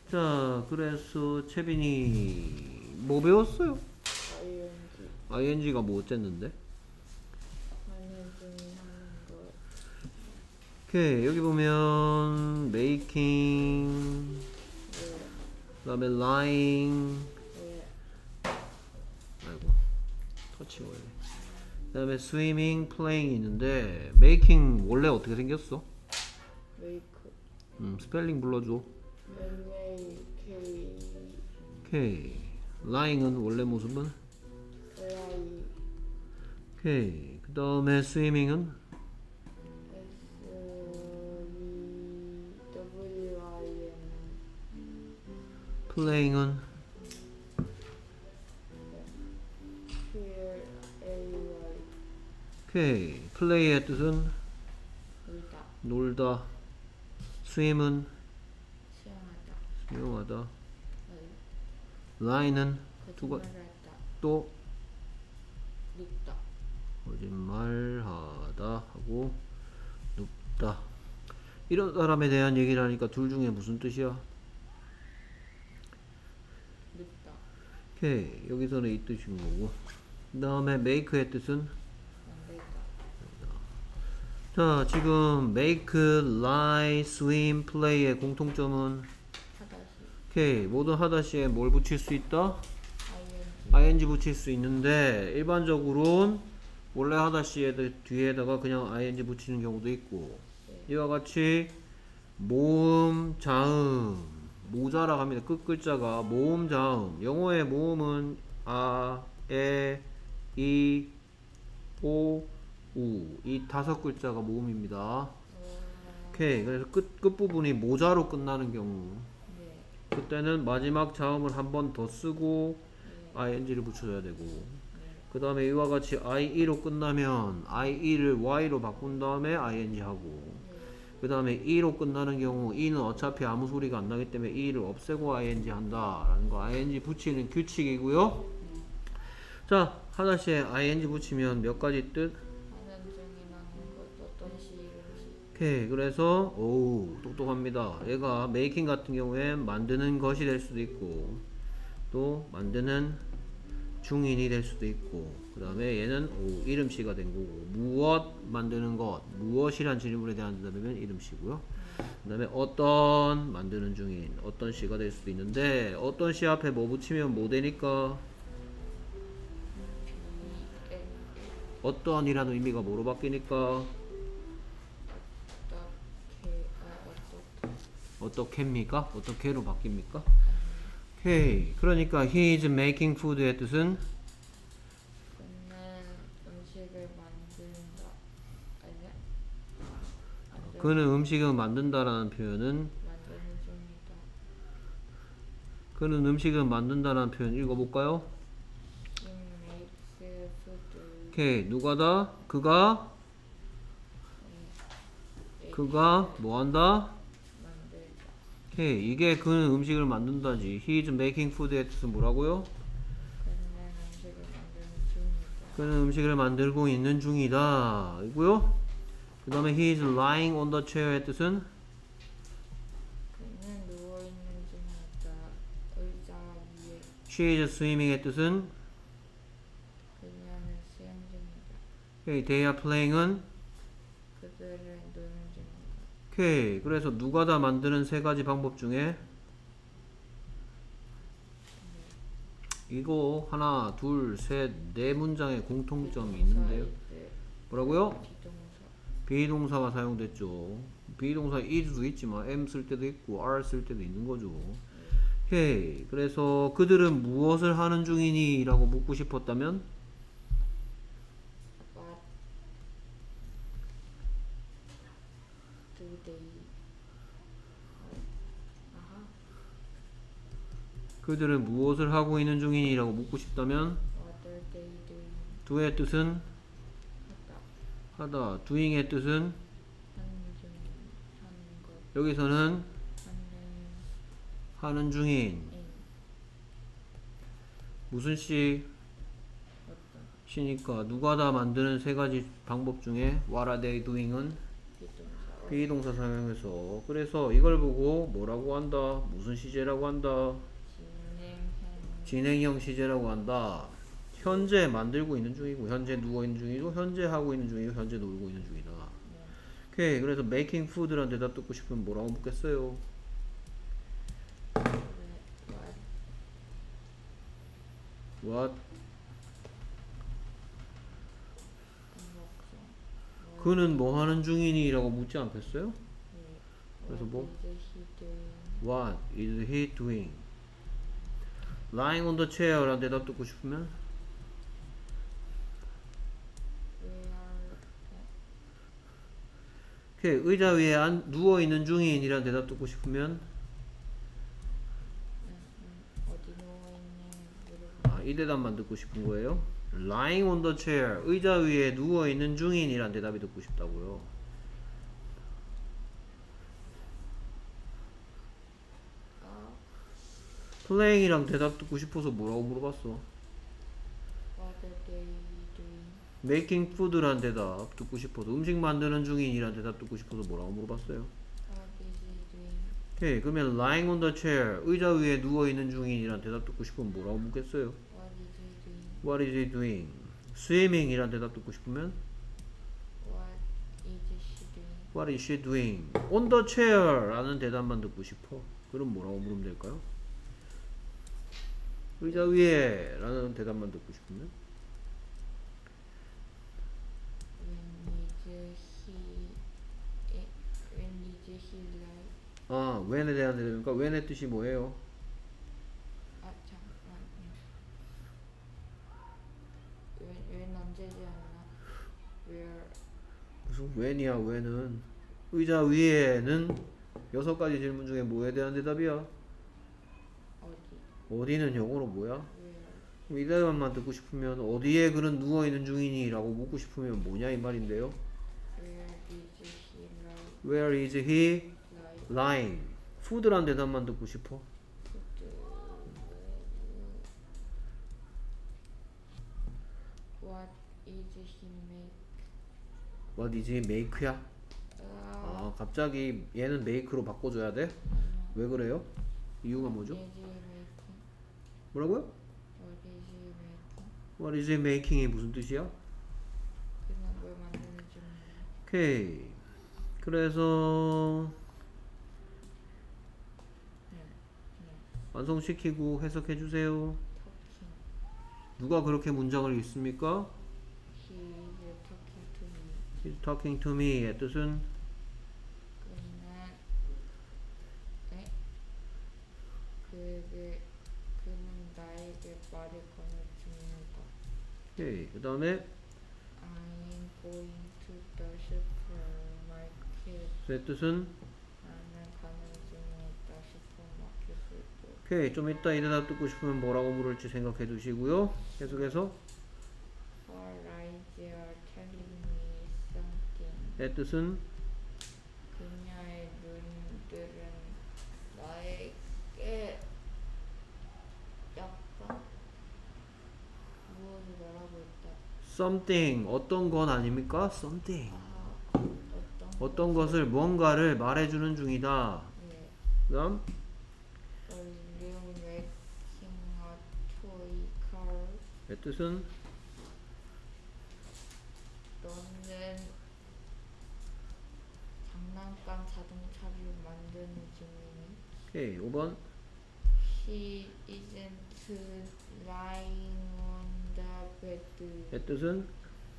자, 그래서 채빈이 뭐 배웠어요? ing가 뭐 어쨌는데? 하는 중에 하는 거. 오케이, 여기 보면 making, 네. 그 다음에 lying, 네. 아이고 터치가 왜. 그 다음에 swimming, playing 있는데 making 원래 어떻게 생겼어? 메이크. 스펠링 불러줘. MAK. 오케이. lying은 원래 모습은? LI. 오케이. 그 다음에 swimming은? SWIM. playing은? PLAY. 오케이. play의 뜻은? 놀다. 놀다. swim은? 수영하다. 수영하다. 네. lie는? 거짓말하다. 또? 눕다. 거짓말하다 하고 눕다. 이런 사람에 대한 얘기를 하니까 둘 중에 무슨 뜻이야? 눕다. 오케이. 여기서는 이 뜻인 거고. 그 다음에 make의 뜻은? 만들다. 자, 지금 make, lie, swim, play의 공통점은? 하다시. 오케이. 모든 하다시에 뭘 붙일 수 있다? ING. ing 붙일 수 있는데 일반적으로는 원래 하다시에 뒤에다가 그냥 ing 붙이는 경우도 있고, 이와 같이 모음, 자음, 모자라 합니다. 끝 글자가 모음, 자음. 영어의 모음은 아, 에, 이, 오, 우. 이 5글자가 모음입니다. 오케이. 그래서 끝부분이 모자로 끝나는 경우, 네. 그때는 마지막 자음을 한 번 더 쓰고 ing를 붙여줘야 되고, 그 다음에 이와 같이 IE로 끝나면 IE를 Y로 바꾼 다음에 ing 하고, 그 다음에 E로 끝나는 경우 E는 어차피 아무 소리가 안 나기 때문에 E를 없애고 ing 한다 라는 거 ing 붙이는 규칙이고요. 자, 하나씩 ing 붙이면 몇 가지 뜻? 하는 중이라는 것. 어떤 시 이름시. 오케이. 그래서 오우 똑똑합니다. 얘가 making 같은 경우엔 만드는 것이 될 수도 있고, 또 만드는 중인이 될 수도 있고, 그 다음에 얘는 이름시가 된 거고, 무엇 만드는 것, 무엇이란 질문에 대한 대답이면 이름시고요. 그 다음에 어떤 만드는 중인, 어떤 시가 될 수도 있는데, 어떤 시 앞에 뭐 붙이면 뭐 되니까? 어떤이라는 의미가 뭐로 바뀌니까? 어떻게입니까? 어떻게로 바뀝니까? 오케이. 그러니까 he is making food의 뜻은? 그는 음식을 만든다. 아니야? 그는 음식을 만든다라는 표현은? 만드는 중이다. 그는 음식을 만든다라는 표현 읽어볼까요? He makes food. 오케이. 누가다? 그가 뭐한다? 만들다. 오케이. 이게 그는 음식을 만든다지. He is making food의 뜻은 뭐라고요? 그는 음식을 만드는 중이다. 그는 음식을 만들고 있는 중이다 이고요. 그 다음에 he is lying on the chair의 뜻은? 그는 누워 있는 중이다. 의자 위에. She is swimming의 뜻은? 그녀는 수영 중이다. 오케이. They are playing은? 그들은 노는 중이다. 오케이. 그래서 누가 다 만드는 세 가지 방법 중에 이거 하나, 둘, 셋, 네 문장의 공통점이 있는데요. 뭐라고요? 비동사. 비동사가 사용됐죠. 비동사 is도 있지만 am 쓸 때도 있고 are 쓸 때도 있는 거죠. 오케이. 그래서 그들은 무엇을 하는 중이니? 라고 묻고 싶었다면 What do they? 아하. 그들은 무엇을 하고 있는 중이니? 라고 묻고 싶다면 What are they doing? do의 뜻은 하다. 하다. doing의 뜻은 하는 중. 하는 것. 여기서는 하는 하는 중인. 인. 무슨 시? 어떤 시니까 누가 다 만드는 세 가지 방법 중에 what are they doing은 비동사. 비동사 사용해서. 그래서 이걸 보고 뭐라고 한다? 무슨 시제라고 한다? 진행형. 진행형 시제라고 한다. 현재 만들고 있는 중이고, 현재 누워 있는 중이고, 현재 하고 있는 중이고, 현재 놀고 있는 중이다. 네. 오케이. 그래서 making food란 대답 듣고 싶으면 뭐라고 묻겠어요? What? 그는 뭐 하는 중이니? 라고 묻지 않겠어요? 그래서 뭐? What is he doing? Lying on the chair 라는 대답 듣고 싶으면 오케이. 의자 위에 누워있는 중인 이라는 대답 듣고 싶으면 어디 누워있니? 이 대답만 듣고 싶은 거예요. Lying on the chair, 의자 위에 누워있는 중인 이라는 대답이 듣고 싶다고요. Playing이랑 대답 듣고 싶어서 뭐라고 물어봤어? What are they doing? Making food란 대답 듣고 싶어서, 음식 만드는 중인 이라는 대답 듣고 싶어서 뭐라고 물어봤어요? What is he doing? 오케이. 그러면 lying on the chair, 의자 위에 누워있는 중인 이라는 대답 듣고 싶으면 뭐라고 묻겠어요? What is he doing? What is he doing? Swimming 이라는 대답 듣고 싶으면 What is she doing? What is she doing? On the chair 라는 대답만 듣고 싶어. 그럼 뭐라고 물으면 될까요? 의자 위에 라는 대답만 듣고 싶으면 When is he like? when에 대한 대답이니까 when의 뜻이 뭐예요? 잠깐만요. when 언제지 않나? Where? 무슨 when이야? when은 의자 위에는 6가지 질문 중에 뭐에 대한 대답이야? 어디? 어디는 영어로 뭐야? Where? 그럼 이 대답만 듣고 싶으면 어디에 그는 누워있는 중이니? 라고 묻고 싶으면 뭐냐 이 말인데요. Where is he like? Where is he lying? food란 대답만 듣고 싶어. What is he make? What is he make야? 갑자기 얘는 make로 바꿔줘야 돼? 왜 그래요? 이유가 뭐죠? Is he making? 뭐라고요? What is he making? What is he making이 무슨 뜻이야? 그냥 뭘 만드는 중이야. 오케이. 그래서 완성시키고 해석해주세요. Talking. 누가 그렇게 문장을 읽습니까? He is talking to me. He's talking to me의 뜻은 그는 그는 나에게 말을 꺼내줍니다. 오케이. 그 다음에 I'm going to the supermarket. 의 뜻은 나는 가는 중이다. 슈퍼마켓을 또. 오케이. 좀 이따 이 대답 듣고 싶으면 뭐라고 물을지 생각해 두시고요. 계속해서 Her eyes are telling me something. 의 뜻은 그녀의 눈들은 나에게 약간 무엇을 말하고 있다. something 어떤 건 아닙니까? something 어떤 것을 것을 뭔가를 말해주는 중이다. 네. 그 다음 Balloon making a toy car. 의 뜻은 너는 장난감 자동차를 만드는 중이니? 오케이. 5번 She isn't lying on the bed. 의 뜻은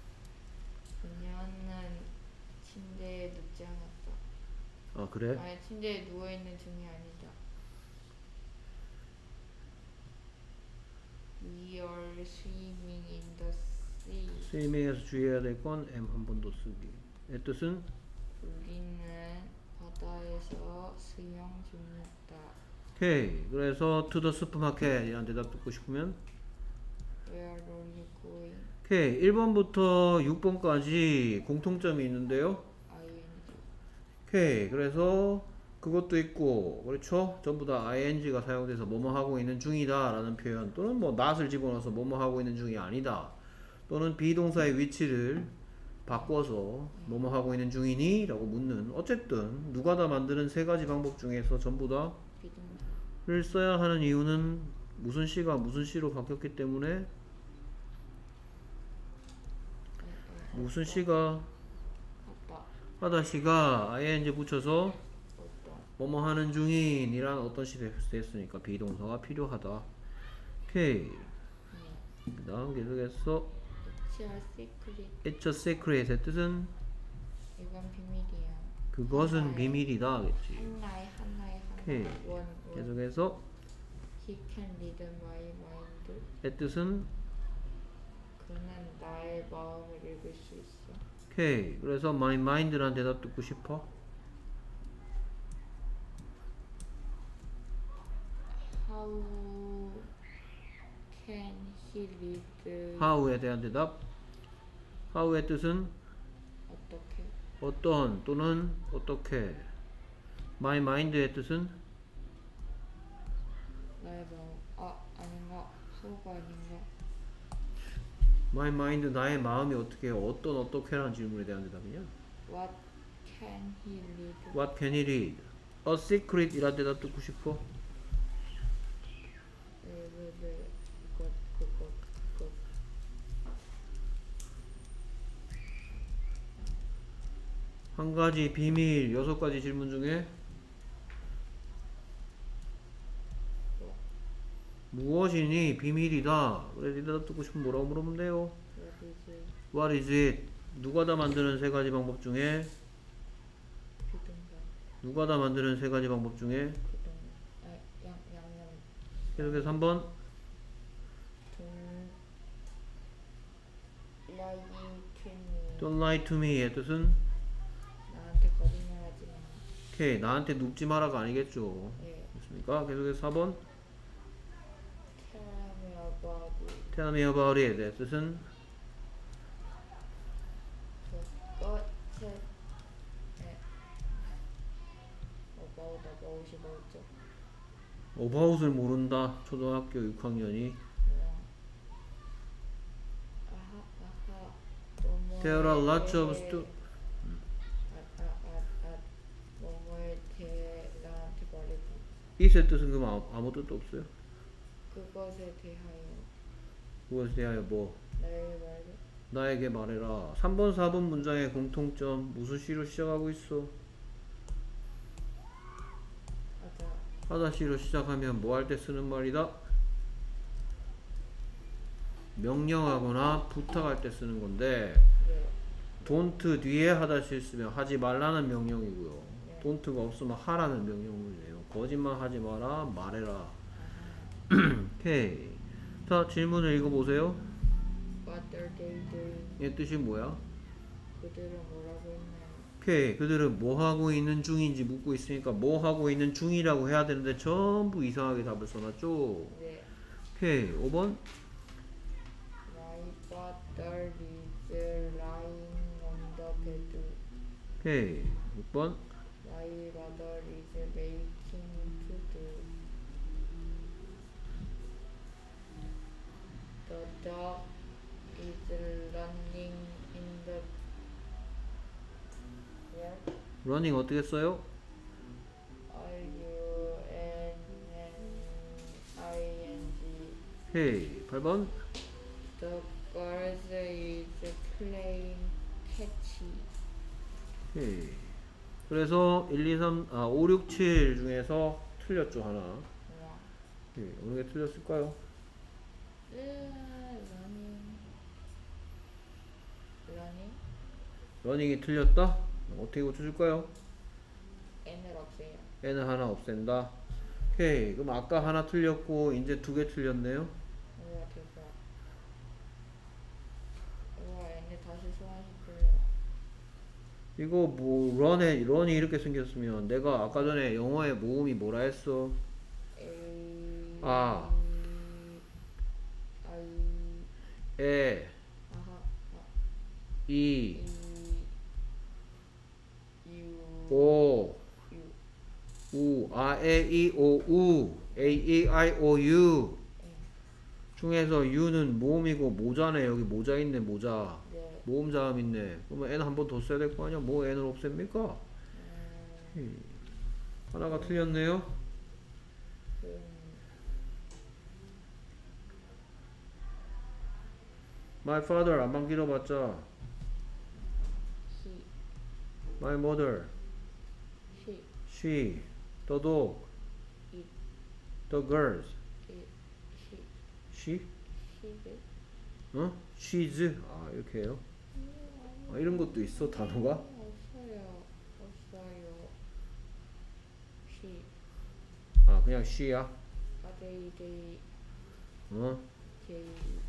그녀는 침대에 눕지 않았다. 그래? 아니, 침대에 누워있는 중이 아니다. We are swimming in the sea. 스위밍에서 주의해야 될 건 M 한 번 더 쓰기. 의 뜻은 우리는 바다에서 수영 중이다. 오케이. 그래서 to the supermarket 이란 대답 듣고 싶으면 Where are you going? 오케이. 1번부터 6번까지 공통점이 있는데요. ING. 오케이. 그래서 그것도 있고, 그렇죠? 전부 다 ing가 사용돼서 뭐뭐 하고 있는 중이다 라는 표현, 또는 뭐 not을 집어넣어서 뭐뭐 하고 있는 중이 아니다, 또는 비동사의 위치를 바꿔서 뭐뭐 하고 있는 중이니? 라고 묻는 어쨌든 누가 다 만드는 세 가지 방법 중에서 전부 다를 비동사. 써야 하는 이유는 무슨 시가 무슨 시로 바뀌었기 때문에 무슨 시가 아빠. 하다 시가 ing 붙여서 어떤. 뭐뭐 하는 중인 이란 어떤 시 됐으니까 비동사가 필요하다. 오케이. 그 다음 계속해서 It's a secret. It's a secret의 뜻은 이건 비밀이야. 그것은 하나의- 비밀이다 하겠지. 하나의 오케이. 원. 계속해서 He can read my mind. 의 뜻은 그는 나의 마음을 읽을 수 있어. 오케이. 그래서 my mind란 대답 듣고 싶어? How can he read? how에 대한 대답. how의 뜻은 어떻게? 어떤 또는 어떻게. my mind의 뜻은 나의 마음. 아닌가? how가 아닌가? my mind 나의 마음이 어떻게 어떤 어떻게라는 질문에 대한 대답이냐? What can he read? What can he read? A secret 이란 대답 듣고 싶어? 그것. 한 가지 비밀 6가지 질문 중에 무엇이니 비밀이다. 그래 대답 듣고 싶으면 뭐라고 물으면 돼요? What What is it? is it? 누가 다 만드는 세 가지 방법 중에 비동사. 누가 다 만드는 세 가지 방법 중에 양념. 계속해서 3번 Don't Don't lie lie to me. to me의 뜻은 나한테 거짓말하지 마. 오케이 나한테 눕지 마라가 아니겠죠. 예. 됐습니까? 계속해서 4번 Tell me about it. Tell me about it의 뜻은 그것에 about이 뭐였죠? about을 모른다. 초등학교 6학년이 아하. There are lots of 뭐뭐에 대해 나한테 말해줘. it의 뜻은 그럼 아무 뜻도 없어요. 그것에 대하여 그것에 대하여 뭐 나에게 말해. 나에게 말해라. 3번 4번 문장의 공통점 무슨 시로 시작하고 있어? 하다. 하다 시로 시작하면 뭐 할 때 쓰는 말이다? 명령하거나 부탁할 때 쓰는 건데 네. don't 뒤에 하다 시 쓰면 하지 말라는 명령이고요. 네. don't가 없으면 하라는 명령이네요. 거짓말 하지 마라 말해라. 오케이. 자 질문을 읽어보세요. What are they doing? 얘 뜻이 뭐야? 그들은 뭐라고 했나요? 오케이. 그들은 뭐 하고 있는 중인지 묻고 있으니까 뭐 하고 있는 중이라고 해야 되는데 전부 이상하게 답을 써놨죠. 네. 오케이. 5번 My father is lying on the bed. 오케이. 6번 My mother is making food. The dog is running in the yard. running 어떻게 써요? running. 오케이. 8번 The girl is playing catch. 오케이. 그래서 1, 2, 3, 5, 6, 7 중에서 틀렸죠 하나. 오케이. 어느 게 틀렸을까요? running. 러닝이 틀렸다? 어떻게 고쳐줄까요? n을 없애요. n을 하나 없앤다. 오케이. 그럼 아까 하나 틀렸고 이제 2개 틀렸네요. 우와 대박. 우와 n을 다시 소환시켜요. 이거 뭐 런이 이렇게 생겼으면 내가 아까 전에 영어의 모음이 뭐라 했어? A 아. I 에, 아하 이, U 오, U 우, 에, 이, 오, 우, A, E, I, O, U 중에서 U는 모음이고 모자네. 여기 모자 있네 모자. 네. 모음 자음 있네. 그러면 n 한 번 더 써야 될 거 아니야? 뭐 n을 없앱니까? 하나가 틀렸네요. My father 안만 길어봤자 he, My mother she, She The dog it, The girls it, she, She? she, 어? She's 아 이렇게 해요? 아, 이런 것도 있어 단어가? 없어요. 없어요. she, 아 그냥 she야? they, 어? they,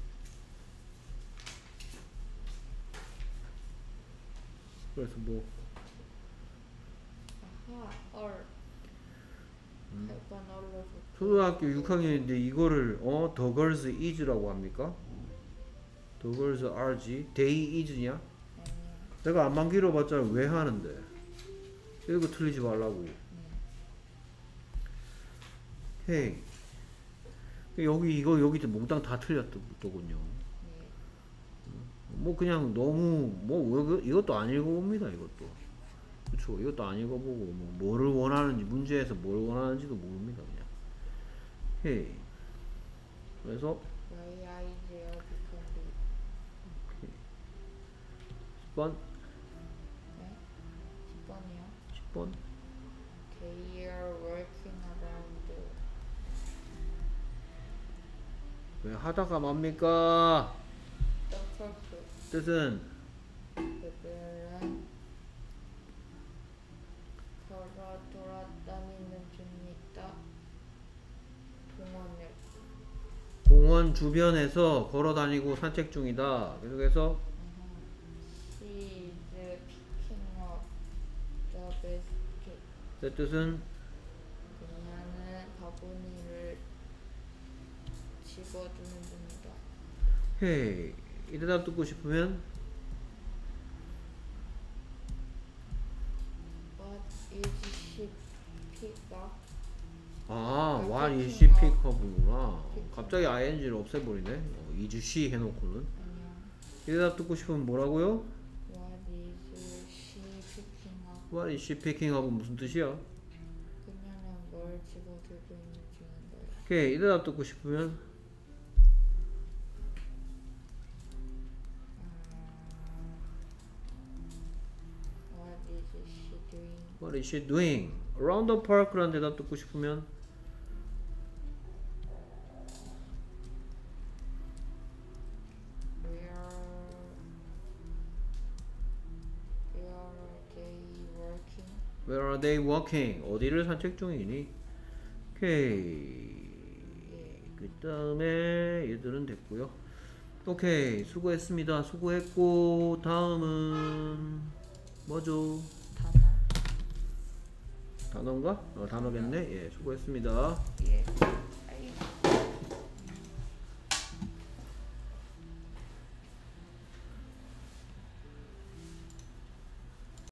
그래서 뭐 아하, or, 약간 얼려서. 초등학교 6학년인데 이거를 The girls is라고 합니까? The girls are지? They is냐? 아니요. 내가 안만 길어봤자 왜 하는데? 이거 틀리지 말라고. 헤이. 여기 이거 여기 몽땅 다 틀렸더군요. 네. 뭐 그냥 너무 뭐 이것도 안 읽어봅니다. 이것도. 그쵸? 이것도 안 읽어보고 뭐 뭐를 원하는지 문제에서 뭘 원하는지도 모릅니다. 그냥. 헤이. 그래서 My eyes are becoming. 10번 네? 10번이요. 10번 They are working around. 왜 하다가 맙니까? The purpose. 뜻은 그들은 돌아다니는 중이다. 공원을. 공원 주변에서 걸어 다니고 산책 중이다. 계속해서 She is picking up the basket. 내 뜻은 그녀는 바구니를 집어주는 중이다. 헤이. 이 대답 듣고 싶으면 What is she pick up? 아, what is she pick up이구나. 갑자기 ing를 없애버리네. is she 해놓고는. 아니요. 이 대답 듣고 싶으면 뭐라고요? What is she picking up? What is she picking up은 무슨 뜻이야? 그녀는 뭘 집어들고 있는 중인가요? 오케이. 이 대답 듣고 싶으면 What is she doing? What is she doing? Around the park라는 대답 듣고 싶으면 Where are Where are they working? they walking? 어디를 산책 중이니? 오케이. 그 다음에 얘들은 됐고요. 오케이. 수고했습니다. 수고했고 다음은 뭐죠? 단어? 단어인가? 단어겠네. 예, 수고했습니다. 예.